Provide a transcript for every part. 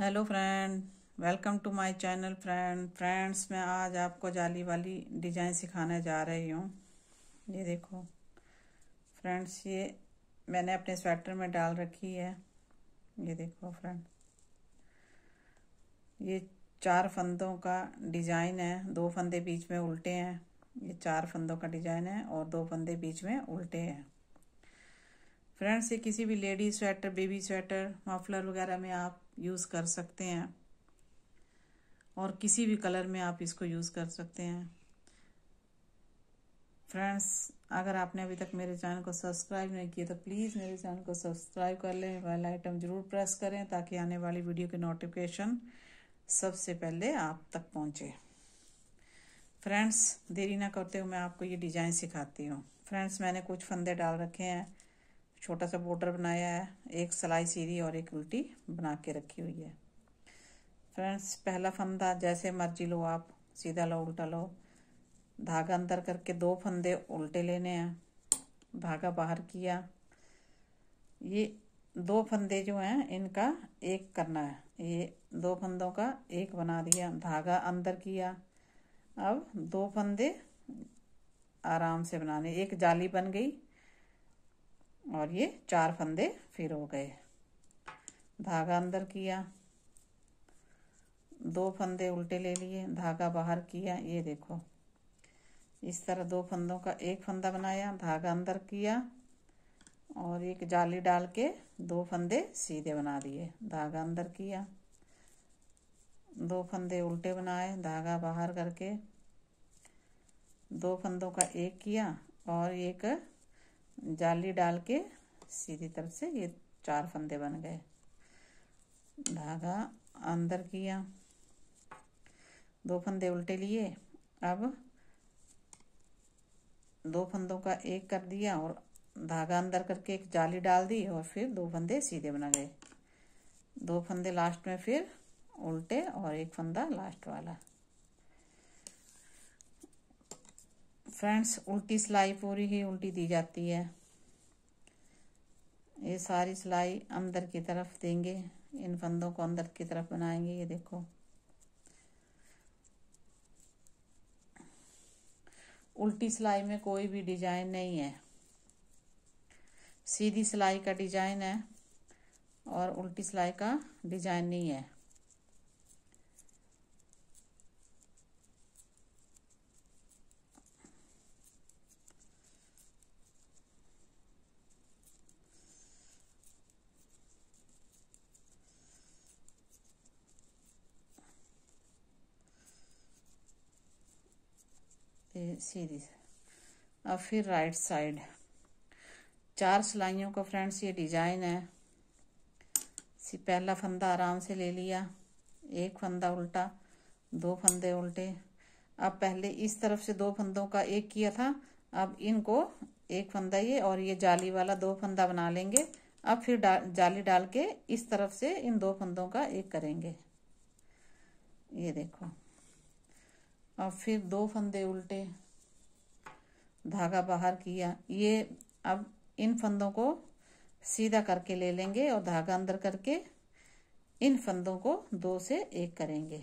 Hello friend, welcome to my channel. Friends मैं आज आपको जाली वाली डिज़ाइन सिखाने जा रही हूँ। ये देखो फ्रेंड्स, ये मैंने अपने स्वेटर में डाल रखी है। ये देखो फ्रेंड, ये 4 फंदों का डिज़ाइन है। 2 फंदे बीच में उल्टे हैं। ये 4 फंदों का डिज़ाइन है और 2 फंदे बीच में उल्टे हैं। फ्रेंड्स, ये किसी भी lady sweater, baby sweater, muffler वगैरह में आप यूज़ कर सकते हैं और किसी भी कलर में आप इसको यूज़ कर सकते हैं। फ्रेंड्स, अगर आपने अभी तक मेरे चैनल को सब्सक्राइब नहीं किया तो प्लीज़ मेरे चैनल को सब्सक्राइब कर लें, बेल आइटम ज़रूर प्रेस करें ताकि आने वाली वीडियो की नोटिफिकेशन सबसे पहले आप तक पहुंचे। फ्रेंड्स, देरी ना करते हुए मैं आपको ये डिज़ाइन सिखाती हूँ। फ्रेंड्स, मैंने कुछ फंदे डाल रखे हैं, छोटा सा बॉर्डर बनाया है, एक सिलाई सीधी और एक उल्टी बना के रखी हुई है। फ्रेंड्स, पहला फंदा जैसे मर्जी लो, आप सीधा लो, उल्टा लो। धागा अंदर करके 2 फंदे उल्टे लेने हैं, धागा बाहर किया। ये 2 फंदे जो हैं इनका एक करना है। ये 2 फंदों का एक बना दिया, धागा अंदर किया। अब 2 फंदे आराम से बनाने, एक जाली बन गई और ये 4 फंदे फिर हो गए। धागा अंदर किया, 2 फंदे उल्टे ले लिए, धागा बाहर किया। ये देखो इस तरह 2 फंदों का एक फंदा बनाया, धागा अंदर किया और एक जाली डाल के 2 फंदे सीधे बना दिए, धागा अंदर किया। 2 फंदे उल्टे बनाए, धागा बाहर करके 2 फंदों का एक किया और एक जाली डाल के सीधी तरफ से ये 4 फंदे बन गए। धागा अंदर किया, 2 फंदे उल्टे लिए। अब 2 फंदों का एक कर दिया और धागा अंदर करके एक जाली डाल दी और फिर 2 फंदे सीधे बना गए। 2 फंदे लास्ट में फिर उल्टे और एक फंदा लास्ट वाला। फ्रेंड्स, उल्टी सिलाई पूरी ही उल्टी दी जाती है। ये सारी सिलाई अंदर की तरफ देंगे, इन फंदों को अंदर की तरफ बनाएंगे। ये देखो उल्टी सिलाई में कोई भी डिजाइन नहीं है, सीधी सिलाई का डिजाइन है और उल्टी सिलाई का डिजाइन नहीं है। सीधी। अब फिर राइट साइड 4 सिलाइयों का फ्रेंड्स ये डिजाइन है। पहला फंदा आराम से ले लिया, एक फंदा उल्टा, 2 फंदे उल्टे। अब पहले इस तरफ से 2 फंदों का एक किया था, अब इनको एक फंदा ये और ये जाली वाला 2 फंदा बना लेंगे। अब फिर जाली डाल के इस तरफ से इन 2 फंदों का एक करेंगे। ये देखो, अब फिर 2 फंदे उल्टे, धागा बाहर किया। ये अब इन फंदों को सीधा करके ले लेंगे और धागा अंदर करके इन फंदों को 2 से 1 करेंगे।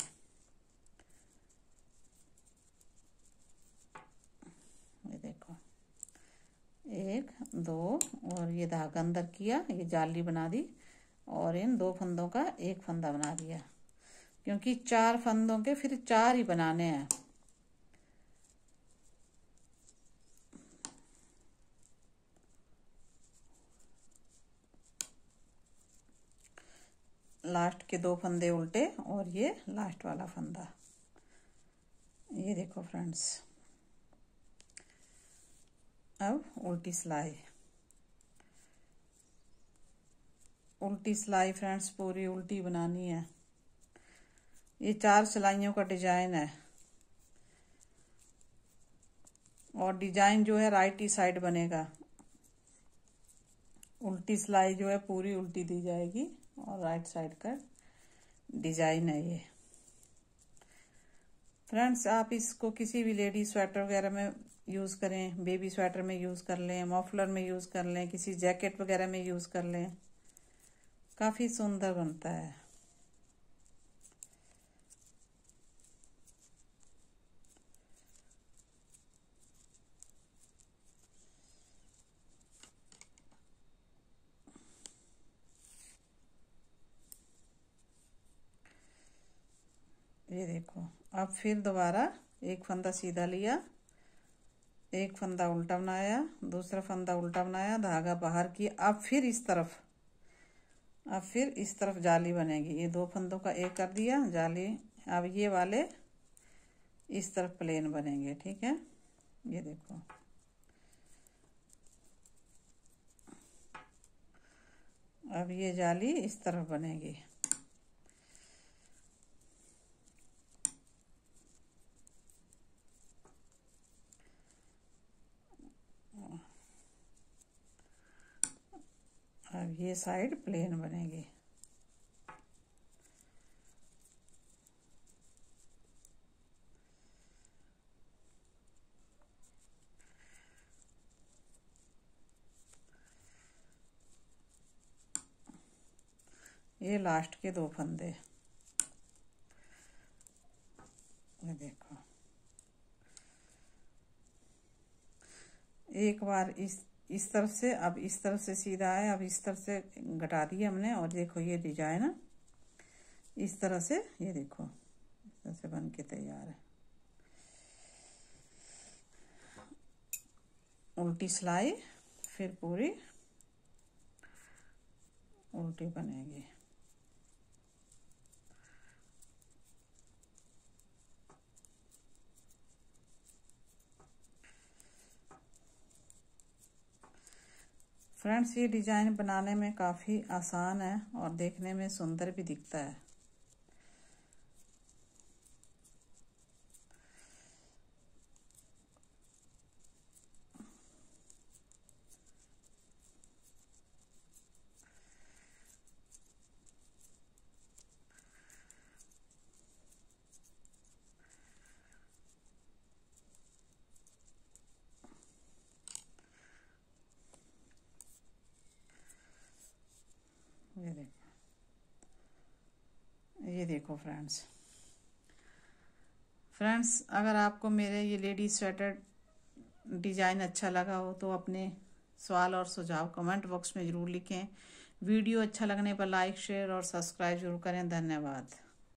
ये देखो 1 2 और ये धागा अंदर किया, ये जाली बना दी और इन 2 फंदों का एक फंदा बना दिया, क्योंकि 4 फंदों के फिर 4 ही बनाने हैं। लास्ट के 2 फंदे उल्टे और ये लास्ट वाला फंदा। ये देखो फ्रेंड्स, अब उल्टी सिलाई। उल्टी सिलाई फ्रेंड्स पूरी उल्टी बनानी है। ये 4 सिलाइयों का डिजाइन है और डिजाइन जो है राइट ही साइड बनेगा। उल्टी सिलाई जो है पूरी उल्टी दी जाएगी और राइट साइड का डिजाइन है ये। फ्रेंड्स, आप इसको किसी भी लेडी स्वेटर वगैरह में यूज़ करें, बेबी स्वेटर में यूज़ कर लें, मफलर में यूज़ कर लें, किसी जैकेट वगैरह में यूज़ कर लें, काफ़ी सुंदर बनता है। ये देखो, अब फिर दोबारा एक फंदा सीधा लिया, एक फंदा उल्टा बनाया, दूसरा फंदा उल्टा बनाया, धागा बाहर किया। अब फिर इस तरफ जाली बनेगी। ये दो फंदों का एक कर दिया जाली। अब ये वाले इस तरफ प्लेन बनेंगे, ठीक है। ये देखो, अब ये जाली इस तरफ बनेगी। अब ये साइड प्लेन बनेगी। ये लास्ट के दो फंदे, ये देखो, एक बार इस तरफ से, अब इस तरफ से सीधा है, अब इस तरफ से घटा दिया हमने। और देखो ये डिजाइन इस तरह से, ये देखो इस तरह से बन के तैयार है। उल्टी सिलाई फिर पूरी उल्टी बनेगी। फ्रेंड्स, ये डिजाइन बनाने में काफ़ी आसान है और देखने में सुंदर भी दिखता है। ये देखो फ्रेंड्स, अगर आपको मेरे ये लेडीज स्वेटर डिज़ाइन अच्छा लगा हो तो अपने सवाल और सुझाव कमेंट बॉक्स में ज़रूर लिखें। वीडियो अच्छा लगने पर लाइक, शेयर और सब्सक्राइब जरूर करें। धन्यवाद।